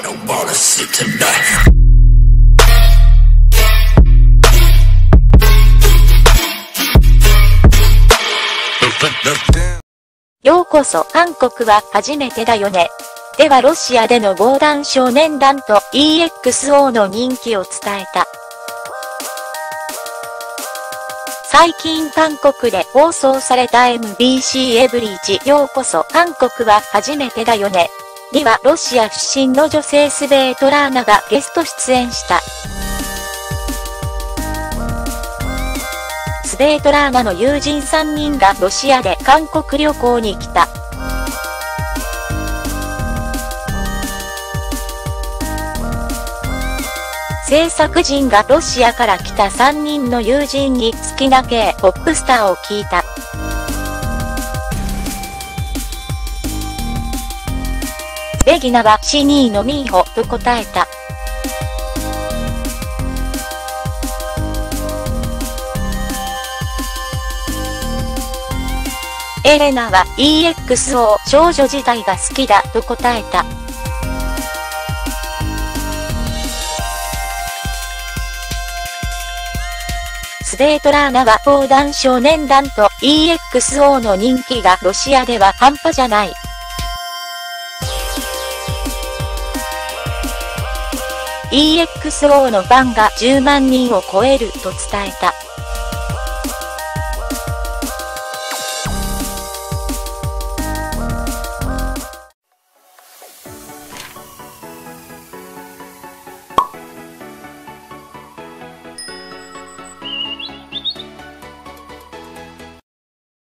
don't wanna see tonight. ようこそ韓国は初めてだよね。ではロシアでの防弾少年団と EXO の人気を伝えた。最近韓国で放送された MBC エブリージようこそ韓国は初めてだよね。にはロシア出身の女性スベートラーナがゲスト出演した。スベートラーナの友人3人がロシアで韓国旅行に来た。制作陣がロシアから来た3人の友人に好きな K-POP スターを聞いた。ベギナはシニーのミーホと答えた。エレナは EXO 少女時代が好きだと答えた。スベートラーナは防弾少年団と EXO の人気がロシアでは半端じゃない。EXO のファンが10万人を超えると伝えた。